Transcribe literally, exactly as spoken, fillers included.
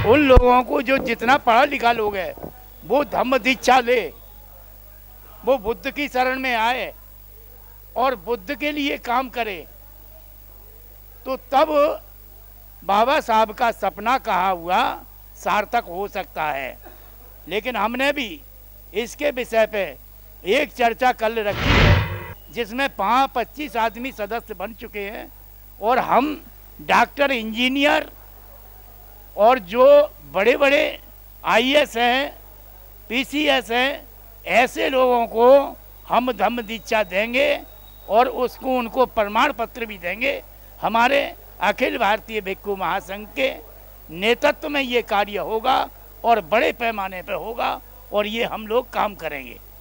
उन लोगों को जो जितना पढ़ा लिखा लोग है वो धम्म दीक्षा ले, वो बुद्ध की शरण में आए और बुद्ध के लिए काम करे, तो तब बाबा साहब का सपना कहा हुआ सार्थक हो सकता है। लेकिन हमने भी इसके विषय पे एक चर्चा कल रखी है जिसमें पाँच पच्चीस आदमी सदस्य बन चुके हैं और हम डॉक्टर, इंजीनियर और जो बड़े बड़े आई ए एस हैं, पी सी एस हैं, ऐसे लोगों को हम धम्म दीक्षा देंगे और उसको उनको प्रमाण पत्र भी देंगे। हमारे अखिल भारतीय भिक्षु महासंघ के नेतृत्व में ये कार्य होगा और बड़े पैमाने पर होगा और ये हम लोग काम करेंगे।